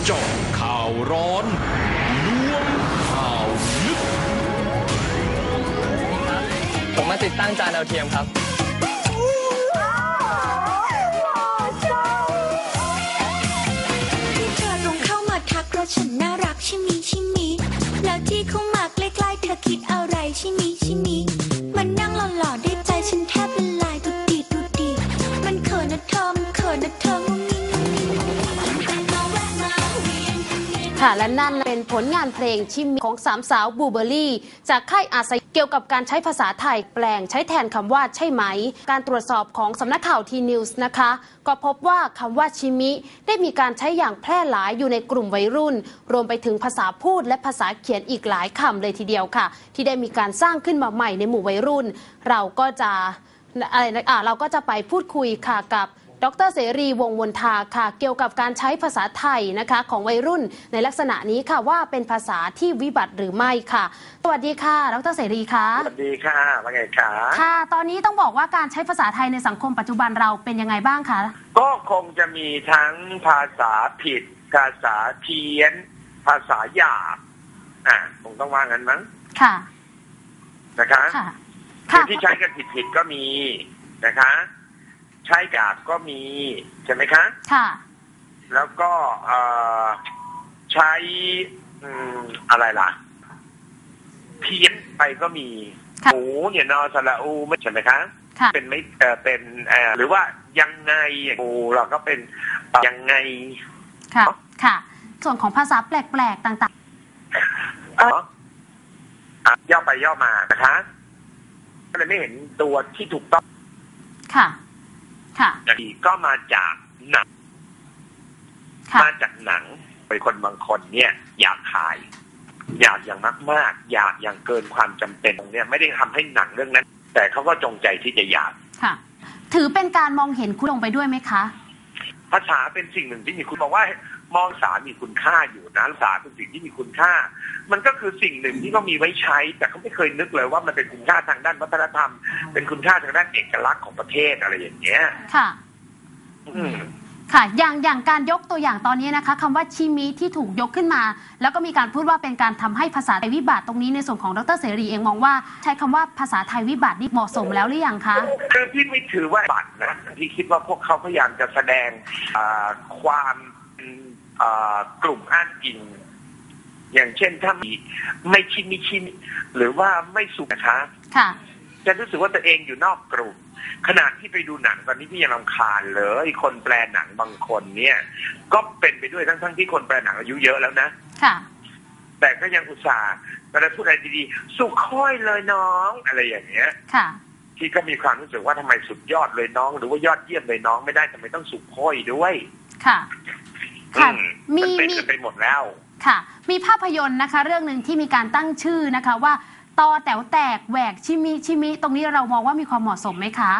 เจาะข่าวร้อนล้วงข่าวลึกผมมาติดตั้งจานดาวเทียมครับที่เธอตรงเข้ามาทักเพราะฉันน่ารักใช่มิแล้วที่เข้ามาใกล้ๆเธอคิดอะไรใช่มิมันนั่งหล่อๆได้ใจฉันแทบละลายดูดีมันเขินนะเธอค่ะและนั่นเป็นผลงานเพลงชิมิของสามสาวบลูเบอร์รี่จากค่ายอาสยามเกี่ยวกับการใช้ภาษาไทยแปลงใช้แทนคำว่าใช่ไหมการตรวจสอบของสำนักข่าวทีนิวส์นะคะก็พบว่าคำว่าชิมิได้มีการใช้อย่างแพร่หลายอยู่ในกลุ่มวัยรุ่นรวมไปถึงภาษาพูดและภาษาเขียนอีกหลายคำเลยทีเดียวค่ะที่ได้มีการสร้างขึ้นมาใหม่ในหมู่วัยรุ่นเราก็จะไปพูดคุยค่ะกับดร.เสรีวงศ์มนทาค่ะเกี่ยวกับการใช้ภาษาไทยนะคะของวัยรุ่นในลักษณะนี้ค่ะว่าเป็นภาษาที่วิบัติหรือไม่ค่ะสวัสดีค่ะดร.เสรีค่ะสวัสดีค่ะว่าไงคะค่ะตอนนี้ต้องบอกว่าการใช้ภาษาไทยในสังคมปัจจุบันเราเป็นยังไงบ้างคะก็คงจะมีทั้งภาษาผิดภาษาเพี้ยนภาษาหยาบคงต้องว่างั้นมั้งค่ะนะคะคือที่ใช้กันผิดก็มีนะคะใช้หยาบก็มีใช่ไหมคะค่ะแล้วก็ใช้อะไรล่ะเพี้ยนไปก็มีหมูเนี่ยนอสระอูไม่ใช่ไหมคะเป็นไม่เป็นหรือว่ายังไงหมูเราก็เป็นยังไงค่ะส่วนของภาษาแปลกๆต่างๆย่อไปย่อมานะคะก็เลยไม่เห็นตัวที่ถูกต้องค่ะก็มาจากหนังเป็นคนบางคนเนี่ยอยากขายอยากอย่างมากๆอยากอย่างเกินความจำเป็นเนี่ยไม่ได้ทำให้หนังเรื่องนั้นแต่เขาก็จงใจที่จะอยากค่ะถือเป็นการมองเห็นคุณลงไปด้วยไหมคะภาษาเป็นสิ่งหนึ่งที่มีคุณบอกว่ามองภาษามีคุณค่าอยู่นะภาษาเป็นสิ่งที่มีคุณค่ามันก็คือสิ่งหนึ่งที่เขามีไว้ใช้แต่เขาไม่เคยนึกเลยว่ามันเป็นคุณค่าทางด้านวัฒนธรรมเป็นคุณค่าทางด้านเอกลักษณ์ของประเทศอะไรอย่างเงี้ยค่ะค่ะอย่างการยกตัวอย่างตอนนี้นะคะคำว่าชิมิที่ถูกยกขึ้นมาแล้วก็มีการพูดว่าเป็นการทำให้ภาษาไทยวิบัติตรงนี้ในส่วนของดร.เสรีเองมองว่าใช้คำว่าภาษาไทยวิบัตินี่เหมาะสมแล้วหรือยังคะคือพี่ไม่ถือว่าบัตรนะพี่คิดว่าพวกเขาพยายามจะแสดงความกลุ่มอ้างอิงอย่างเช่นถ้ามีไม่ชิมิหรือว่าไม่สุนะคะจะรู้สึกว่าตัวเองอยู่นอกกลุ่มขนาดที่ไปดูหนังตอนนี้พี่ยังรำคาญเลยคนแปลหนังบางคนเนี่ยก็เป็นไปด้วยทั้งที่คนแปลหนังอายุเยอะแล้วนะแต่ก็ยังอุตส่าห์เวลาพูดอะไรดีๆสุขค่อยเลยน้องอะไรอย่างเงี้ยที่ก็มีความรู้สึกว่าทำไมสุดยอดเลยน้องหรือว่ายอดเยี่ยมเลยน้องไม่ได้ทำไมต้องสุขค่อยด้วยค่ะมันเป็นไปหมดแล้วค่ะมีภาพยนตร์นะคะเรื่องนึงที่มีการตั้งชื่อนะคะว่าตอแต๋วแตกแหวกชิมิตรงนี้เรามองว่ามีความเหมาะสมไหมคะ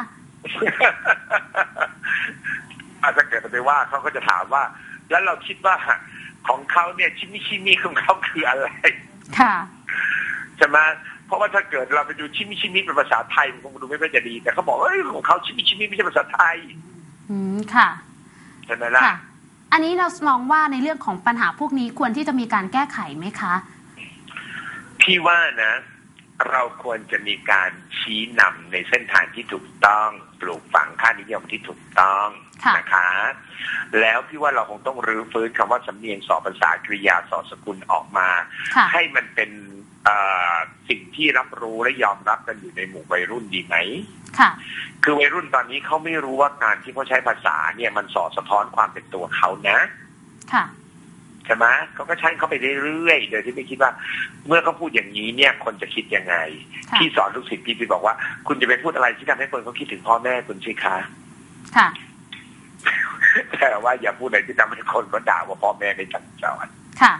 อาจจะเกิดไปว่าเขาก็จะถามว่าแล้วเราคิดว่าของเขาเนี่ยชิมิของเขาคืออะไรค่ะใช่ไหมเพราะว่าถ้าเกิดเราไปดูชิมิเป็นภาษาไทยมันคงดูไม่ค่อยจะดีแต่เขาบอกเอ้ยของเขาชิมิไม่ใช่ภาษาไทยค่ะใช่ไหมล่ะอันนี้เรามองว่าในเรื่องของปัญหาพวกนี้ควรที่จะมีการแก้ไขไหมคะพี่ว่านะเราควรจะมีการชี้นำในเส้นทางที่ถูกต้องปลูกฝังค่านิยมที่ถูกต้องนะคะแล้วพี่ว่าเราคงต้องรื้อฟื้นคำว่าสำเนียงสอภาษากริยาสอสกุลออกมาให้มันเป็นสิ่งที่รับรู้และยอมรับกันอยู่ในหมู่วัยรุ่นดีไหมคือวัยรุ่นตอนนี้เขาไม่รู้ว่าการที่เขาใช้ภาษาเนี่ยมันสะท้อนความเป็นตัวเขานะใช่ไหมเขาก็ใช้เขาไปเรื่อยๆโดยที่ไม่คิดว่าเมื่อเขาพูดอย่างนี้เนี่ยคนจะคิดยังไงที่สอนลูกศิษย์พี่บอกว่าคุณจะไปพูดอะไรที่ทำให้คนเขาคิดถึงพ่อแม่คุณสิคะแต่ว่าอย่าพูดอะไรที่ทำให้คนก็ด่าว่าพ่อแม่ไม่สั่งสอน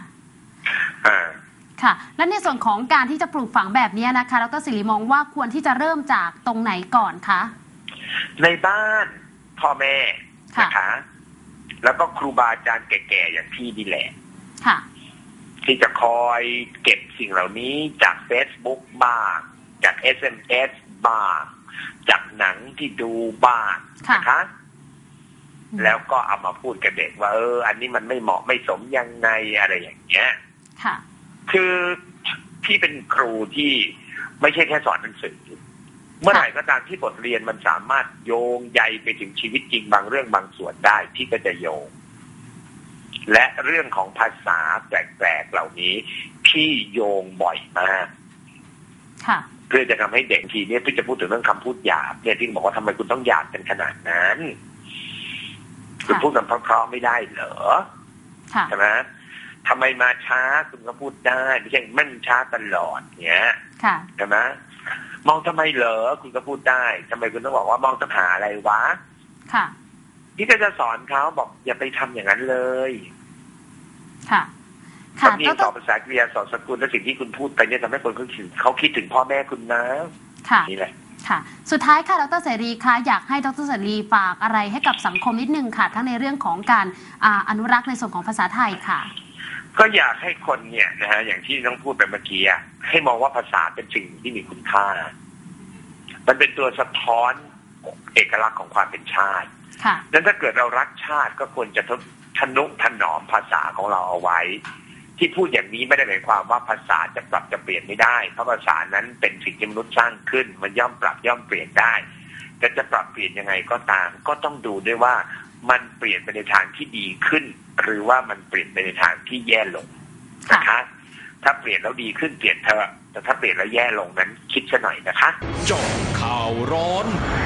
ค่ะและในส่วนของการที่จะปลูกฝังแบบนี้นะคะดร.ศิริมองว่าควรที่จะเริ่มจากตรงไหนก่อนคะในบ้านพ่อแม่นะคะแล้วก็ครูบาอาจารย์แก่ๆอย่างพี่นี่แหละที่จะคอยเก็บสิ่งเหล่านี้จาก Facebook บ้างจาก SMS บ้างจากหนังที่ดูบ้างนะคะแล้วก็เอามาพูดกับเด็กว่าอันนี้มันไม่เหมาะไม่สมยังไงอะไรอย่างเงี้ยค่ะคือพี่เป็นครูที่ไม่ใช่แค่สอนหนังสือเมื่อไหร่ก็ตามที่บทเรียนมันสามารถโยงใยไปถึงชีวิตจริงบางเรื่องบางส่วนได้พี่ก็จะโยงและเรื่องของภาษาแปลกๆเหล่านี้พี่โยงบ่อยมากค่ะเพื่อจะทำให้เด็กทีนี้พี่จะพูดถึงเรื่องคำพูดหยาบเนี่ยที่บอกว่าทำไมคุณต้องหยาบกันขนาดนั้นคุณพูดกันเพราะๆไม่ได้เหรอใช่ไหมทำไมมาช้าคุณก็พูดได้ไม่ใช่มันช้าตลอดเนี้ยใช่ไหมมองทำไมเหรอคุณก็พูดได้ทำไมคุณต้องบอกว่ามองต้องหาอะไรวะค่ะพี่ก็จะสอนเขาบอกอย่าไปทำอย่างนั้นเลยค่ะค่ะมีสอนภาษากริยาสอนสกุลและสิ่งที่คุณพูดไปเนี่ยทำให้คนเขาคิดถึงพ่อแม่คุณนะค่ะนี่แหละค่ะสุดท้ายค่ะดร.เสรีคะอยากให้ดร.เสรีฝากอะไรให้กับสังคมนิดนึงค่ะทั้งในเรื่องของการอนุรักษ์ในส่วนของภาษาไทยค่ะก็อยากให้คนเนี่ยนะฮะอย่างที่น้องพูดไปเมื่อกี้ให้มองว่าภาษาเป็นสิ่งที่มีคุณค่ามันเป็นตัวสะท้อนเอกลักษณ์ของความเป็นชาติดังนั้นถ้าเกิดเรารักชาติก็ควรจะทนุถนอมภาษาของเราเอาไว้ที่พูดอย่างนี้ไม่ได้หมายความว่าภาษาจะปรับจะเปลี่ยนไม่ได้เพราะภาษานั้นเป็นสิ่งที่มนุษย์สร้างขึ้นมันย่อมปรับย่อมเปลี่ยนได้แต่จะปรับเปลี่ยนยังไงก็ตามก็ต้องดูด้วยว่ามันเปลี่ยนไปในทางที่ดีขึ้นหรือว่ามันเปลี่ยนไปในทางที่แย่ลงนะคะถ้าเปลี่ยนแล้วดีขึ้นเปลี่ยนเถอะแต่ถ้าเปลี่ยนแล้วแย่ลงนั้นคิดซะหน่อยนะคะเจาะข่าวร้อน